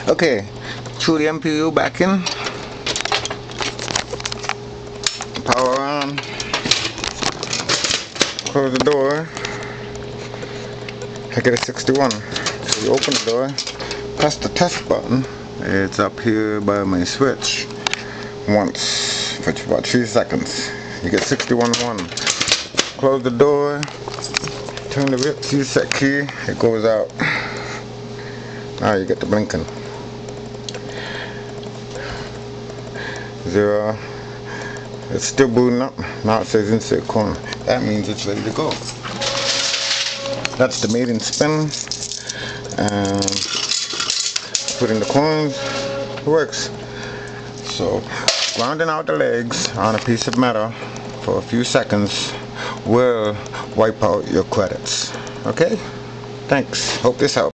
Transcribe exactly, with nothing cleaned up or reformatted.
Okay, throw the M P U back in, power on, close the door. I get a sixty-one. So you open the door, press the test button. It's up here by my switch. Once for about three seconds. You get sixty-one one. Close the door, turn the reset key, it goes out. Now you get the blinking. Zero. It's still booting up. Now it says insert coin. That means it's ready to go. That's the maiden spin. And put in the coins. It works. So grounding out the legs on a piece of metal for a few seconds will wipe out your credits. Okay? Thanks. Hope this helps.